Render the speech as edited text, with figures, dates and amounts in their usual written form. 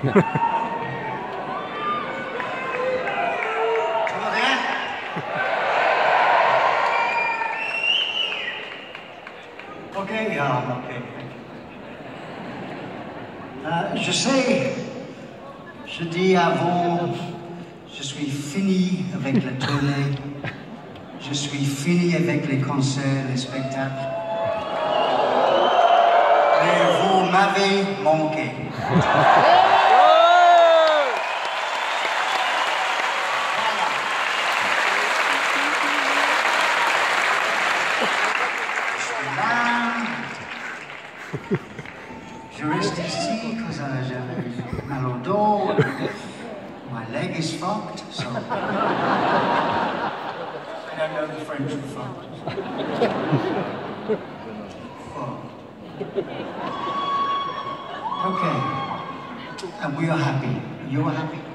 va bien? Ok, ok. Je sais, je dis avant, je suis fini avec la tournée, je suis fini avec les concerts, les spectacles. Mais vous m'avez manqué. Je reste ici parce que j'avais mal au dos. My leg is fucked, so I don't know the French for fucked. Fucked. Okay, and we are happy. You are happy.